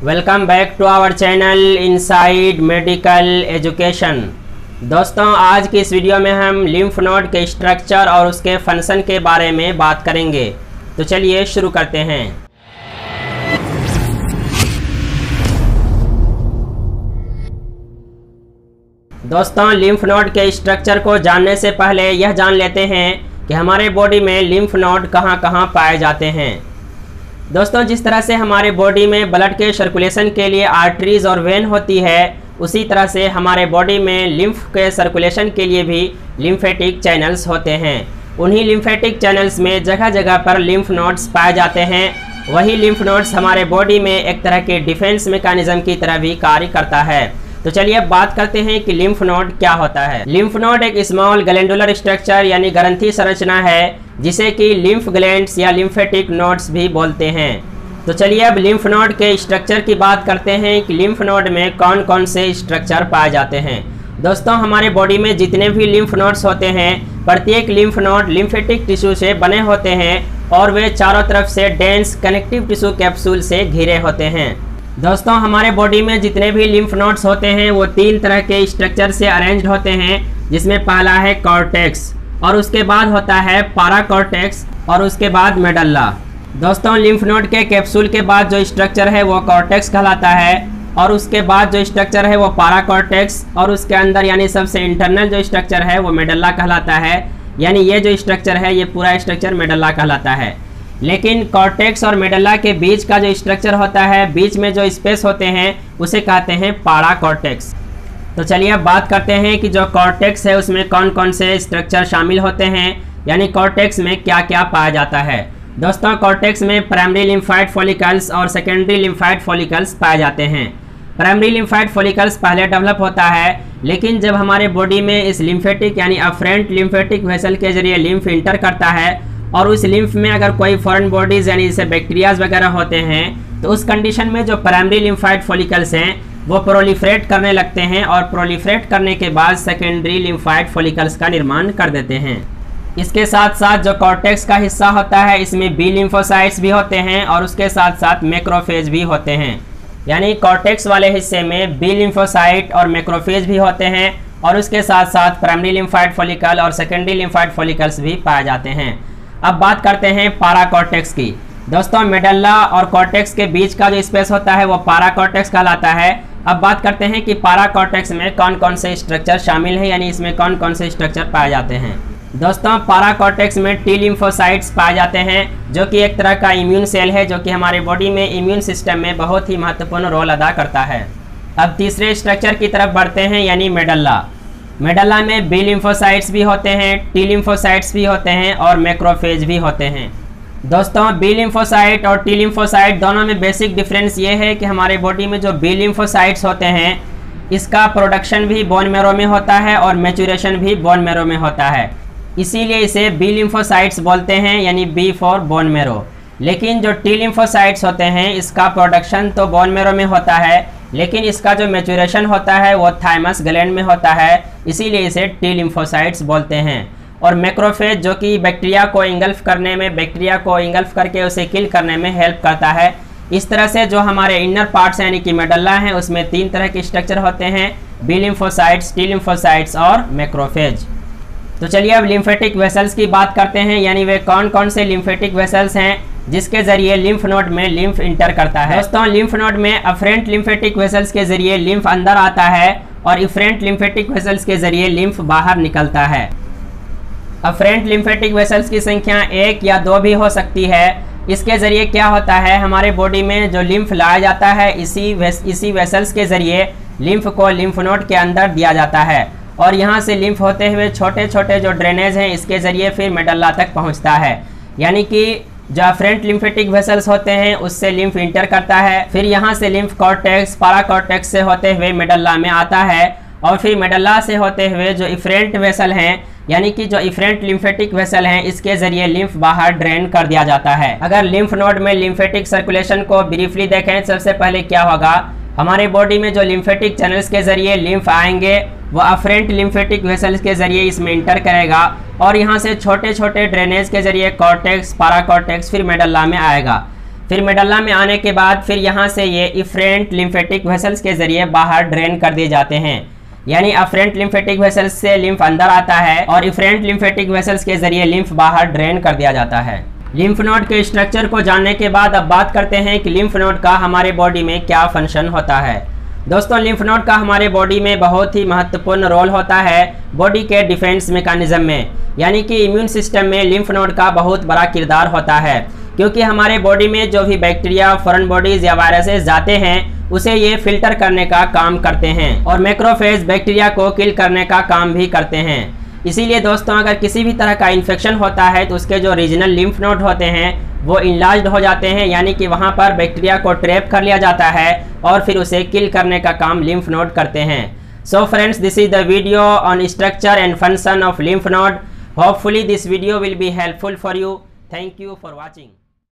Welcome back to our channel inside medical education. दोस्तों, आज की इस वीडियो में हम लिम्फ नोड के स्ट्रक्चर और उसके फंक्शन के बारे में बात करेंगे। तो चलिए शुरू करते हैं। दोस्तों, लिम्फ नोड के स्ट्रक्चर को जानने से पहले यह जान लेते हैं कि हमारे बॉडी में लिम्फ नोड कहाँ कहाँ पाए जाते हैं। दोस्तों, जिस तरह से हमारे बॉडी में ब्लड के सर्कुलेशन के लिए आर्टरीज और वेन होती है, उसी तरह से हमारे बॉडी में लिम्फ के सर्कुलेशन के लिए भी लिम्फेटिक चैनल्स होते हैं। उन्हीं लिम्फेटिक चैनल्स में जगह जगह पर लिम्फ नोड्स पाए जाते हैं। वही लिम्फ नोड्स हमारे बॉडी में एक तरह के डिफेंस मैकेनिज्म की तरह भी कार्य करता है। तो चलिए अब बात करते हैं कि लिम्फ नोड क्या होता है। लिम्फ नोड एक स्मॉल ग्लैंडुलर स्ट्रक्चर यानी ग्रंथि संरचना है, जिसे कि लिम्फ ग्लैंड्स या लिम्फेटिक नोड्स भी बोलते हैं। तो चलिए अब लिम्फ नोड के स्ट्रक्चर की बात करते हैं कि लिम्फ नोड में कौन कौन से स्ट्रक्चर पाए जाते हैं। दोस्तों, हमारे बॉडी में जितने भी लिम्फ नोड्स होते हैं, प्रत्येक लिम्फ नोड लिम्फेटिक टिश्यू से बने होते हैं और वे चारों तरफ से डेंस कनेक्टिव टिश्यू कैप्सूल से घिरे होते हैं। दोस्तों, हमारे बॉडी में जितने भी लिम्फ नोड्स होते हैं वो तीन तरह के स्ट्रक्चर से अरेंज्ड होते हैं, जिसमें पहला है कॉर्टेक्स और उसके बाद होता है पाराकॉर्टेक्स और उसके बाद मेडल्ला। दोस्तों, लिम्फ नोड के कैप्सूल के बाद जो स्ट्रक्चर है वो कॉर्टेक्स कहलाता है और उसके बाद जो स्ट्रक्चर है वो पाराकॉर्टेक्स और उसके अंदर यानी सबसे इंटरनल जो स्ट्रक्चर है वो मेडल्ला कहलाता है। यानी ये जो स्ट्रक्चर है ये पूरा स्ट्रक्चर मेडल्ला कहलाता है। लेकिन कॉर्टेक्स और मेडल्ला के बीच का जो स्ट्रक्चर होता है, बीच में जो स्पेस होते हैं, उसे कहते हैं पाराकॉर्टेक्स। तो चलिए अब बात करते हैं कि जो कॉर्टेक्स है उसमें कौन कौन से स्ट्रक्चर शामिल होते हैं, यानी कॉर्टेक्स में क्या क्या पाया जाता है। दोस्तों, कॉर्टेक्स में प्राइमरी लिम्फाइड फॉलिकल्स और सेकेंडरी लिम्फाइड फॉलिकल्स पाए जाते हैं। प्राइमरी लिम्फाइड फॉलिकल्स पहले डेवलप होता है, लेकिन जब हमारे बॉडी में इस लिम्फेटिक यानी अफरेंट लिम्फेटिक वेसल के जरिए लिम्फ इंटर करता है और उस लिम्फ में अगर कोई फॉरेन बॉडीज यानी जैसे बैक्टीरियाज वगैरह होते हैं, तो उस कंडीशन में जो प्राइमरी लिम्फाइड फॉलिकल्स हैं वो प्रोलिफरेट करने लगते हैं और प्रोलिफरेट करने के बाद सेकेंडरी लिम्फाइड फॉलिकल्स का निर्माण कर देते हैं। इसके साथ साथ जो कॉर्टेक्स का हिस्सा होता है, इसमें बी लिम्फोसाइट्स भी होते हैं और उसके साथ साथ मैक्रोफेज भी होते हैं। यानी कॉर्टेक्स वाले हिस्से में बी लिम्फोसाइट और मैक्रोफेज भी होते हैं और उसके साथ साथ प्राइमरी लिम्फाइड फॉलिकल और सेकेंडरी लिम्फाइड फॉलिकल्स भी पाए जाते हैं। अब बात करते हैं पाराकॉर्टेक्स की। दोस्तों, मेडल्ला और कॉर्टेक्स के बीच का जो स्पेस होता है वो पाराकॉर्टेक्स कहलाता है। अब बात करते हैं कि पाराकॉर्टेक्स में कौन कौन से स्ट्रक्चर शामिल हैं, यानी इसमें कौन कौन से स्ट्रक्चर पाए जाते हैं। दोस्तों, पाराकॉर्टेक्स में टी लिम्फोसाइट्स पाए जाते हैं, जो कि एक तरह का इम्यून सेल है, जो कि हमारे बॉडी में इम्यून सिस्टम में बहुत ही महत्वपूर्ण रोल अदा करता है। अब तीसरे स्ट्रक्चर की तरफ बढ़ते हैं, यानी मेडल्ला। मेडल्ला में बी लिम्फोसाइट्स भी होते हैं, टी लिम्फोसाइट्स भी होते हैं और मैक्रोफेज भी होते हैं। दोस्तों, बी लिम्फोसाइट और टी लिम्फोसाइट दोनों में बेसिक डिफरेंस ये है कि हमारे बॉडी में जो बी लिम्फोसाइट्स होते हैं, इसका प्रोडक्शन भी बोन मैरो में होता है और मैच्योरेशन भी बोन मैरो में होता है, इसीलिए इसे बी लिम्फोसाइट्स बोलते हैं, यानी बी फॉर बोन मैरो। लेकिन जो टी लिम्फोसाइट्स होते हैं, इसका प्रोडक्शन तो बोन मैरो में होता है, लेकिन इसका जो मैच्योरेशन होता है वो थाइमस ग्लैंड में होता है, इसीलिए इसे टी लिम्फोसाइट्स बोलते हैं। और मैक्रोफेज जो कि बैक्टीरिया को इंगल्फ करने में, बैक्टीरिया को इंगल्फ करके उसे किल करने में हेल्प करता है। इस तरह से जो हमारे इनर पार्ट्स यानी कि मेडल्ला हैं, उसमें तीन तरह के स्ट्रक्चर होते हैं, बी लिम्फोसाइट्स, टी लिम्फोसाइट्स और मैक्रोफेज। तो चलिए अब लिम्फेटिक वेसल्स की बात करते हैं, यानी वे कौन कौन से लिम्फेटिक वेसल्स हैं जिसके जरिए लिम्फ नोड में लिम्फ इंटर करता है। दोस्तों, लिम्फ नोड में अफरेंट लिम्फेटिक वेसल्स के जरिए लिम्फ अंदर आता है और इफरेंट लिम्फेटिक वेसल्स के जरिए लिम्फ बाहर निकलता है। अफरेंट लिम्फेटिक वेसल्स की संख्या 1 या 2 भी हो सकती है। इसके जरिए क्या होता है, हमारे बॉडी में जो लिम्फ लाया जाता है, इसी वेसल्स के जरिए लिम्फ को लिम्फ नोड के अंदर दिया जाता है और यहाँ से लिम्फ होते हुए छोटे छोटे जो ड्रेनेज हैं, इसके जरिए फिर मेडल्ला तक पहुँचता है। यानी कि जो अफरेंट लिम्फेटिक वेसल्स होते हैं उससे लिम्फ इंटर करता है, फिर यहाँ से लिम्फ कॉर्टेक्स, पाराकॉर्टेक्स से होते हुए मेडल्ला में आता है और फिर मेडल्ला से होते हुए जो इफरेंट वेसल हैं, यानी कि जो इफरेंट लिम्फेटिक वेसल हैं, इसके जरिए लिम्फ बाहर ड्रेन कर दिया जाता है। अगर लिम्फ नोड में लिम्फेटिक सर्कुलेशन को ब्रीफली देखें, सबसे पहले क्या होगा, हमारे बॉडी में जो लिम्फेटिक चैनल्स के जरिए लिम्फ आएंगे वो अफरेंट लिम्फेटिक वेसल्स के जरिए इसमें इंटर करेगा और यहाँ से छोटे छोटे ड्रेनेज के जरिए कॉर्टेक्स, पाराकॉर्टेक्स, फिर मेडल्ला में आएगा। फिर मेडल्ला में आने के बाद फिर यहाँ से ये इफरेंट लिम्फेटिक वेसल्स के जरिए बाहर ड्रेन कर दिए जाते हैं। यानी अफरेंट लिम्फेटिक वेसल्स से लिम्फ अंदर आता है और इफरेंट लिम्फेटिक वेसल्स के जरिए लिम्फ बाहर ड्रेन कर दिया जाता है। लिम्फ नोड के स्ट्रक्चर को जानने के बाद अब बात करते हैं कि लिम्फ नोड का हमारे बॉडी में क्या फंक्शन होता है। दोस्तों, लिम्फ नोड का हमारे बॉडी में बहुत ही महत्वपूर्ण रोल होता है बॉडी के डिफेंस मैकेनिज्म में, यानी कि इम्यून सिस्टम में लिम्फ नोड का बहुत बड़ा किरदार होता है, क्योंकि हमारे बॉडी में जो भी बैक्टीरिया, फॉरेन बॉडीज या वायरसेस जाते हैं उसे ये फिल्टर करने का काम करते हैं और मैक्रोफेज बैक्टीरिया को किल करने का काम भी करते हैं। इसीलिए दोस्तों, अगर किसी भी तरह का इन्फेक्शन होता है तो उसके जो रीजनल लिम्फ नोड होते हैं वो इनलार्ज्ड हो जाते हैं, यानी कि वहाँ पर बैक्टीरिया को ट्रैप कर लिया जाता है और फिर उसे किल करने का काम लिम्फ नोड करते हैं। So friends, this is the video on structure and function of lymph node. Hopefully this video will be helpful for you. Thank you for watching.